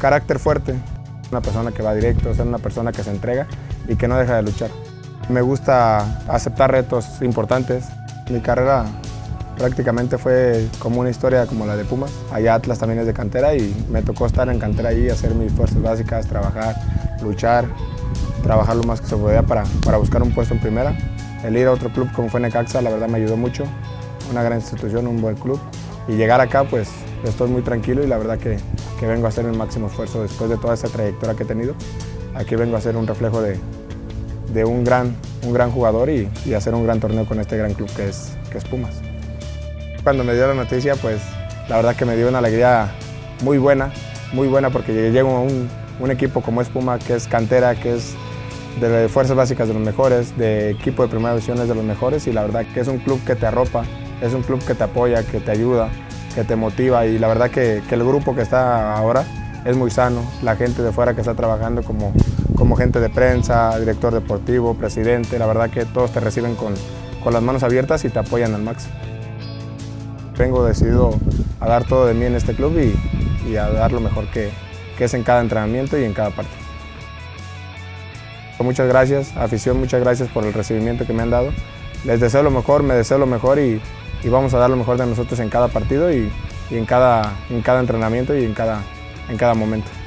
carácter fuerte, una persona que va directo, ser una persona que se entrega y que no deja de luchar. Me gusta aceptar retos importantes. Mi carrera prácticamente fue como una historia como la de Pumas. Allá Atlas también es de cantera y me tocó estar en cantera ahí, hacer mis fuerzas básicas, trabajar, luchar, trabajar lo más que se podía para buscar un puesto en primera. El ir a otro club como fue Necaxa, la verdad me ayudó mucho, una gran institución, un buen club. Y llegar acá pues estoy muy tranquilo y la verdad que vengo a hacer el máximo esfuerzo después de toda esa trayectoria que he tenido. Aquí vengo a ser un reflejo de un gran jugador y hacer un gran torneo con este gran club que es Pumas. Cuando me dio la noticia, pues la verdad que me dio una alegría muy buena porque llego a un equipo como es Pumas, que es cantera, que es de fuerzas básicas de los mejores, de equipo de primera división es de los mejores y la verdad que es un club que te arropa, es un club que te apoya, que te ayuda, que te motiva y la verdad que el grupo que está ahora es muy sano, la gente de fuera que está trabajando como gente de prensa, director deportivo, presidente, la verdad que todos te reciben con las manos abiertas y te apoyan al máximo. Vengo decidido a dar todo de mí en este club y a dar lo mejor que es en cada entrenamiento y en cada parte. Muchas gracias, afición, muchas gracias por el recibimiento que me han dado. Les deseo lo mejor, me deseo lo mejor y vamos a dar lo mejor de nosotros en cada partido y en cada entrenamiento y en cada momento.